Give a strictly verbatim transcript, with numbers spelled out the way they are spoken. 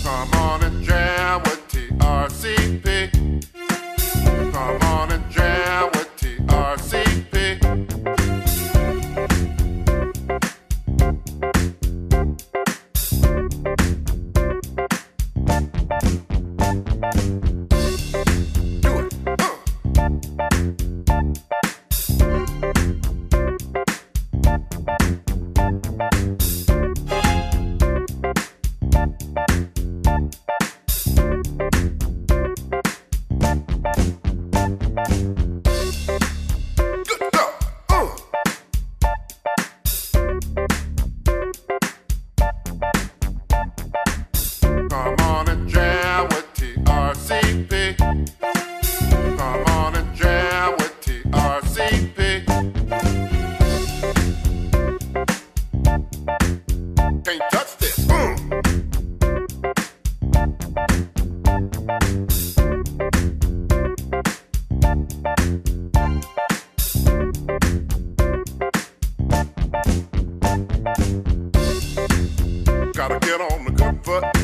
Come on and jam with T R C P. Come on and jam with T R C P. Do it. Uh. Come on and jam with T R C P. Come on and jam with T R C P. Can't touch this. Mm. Gotta get on the good foot.